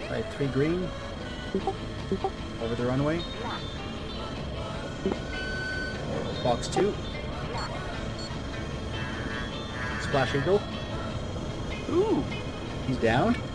Right, 3 green. Over the runway. Box 2. Splash Eagle. Ooh. He's downed.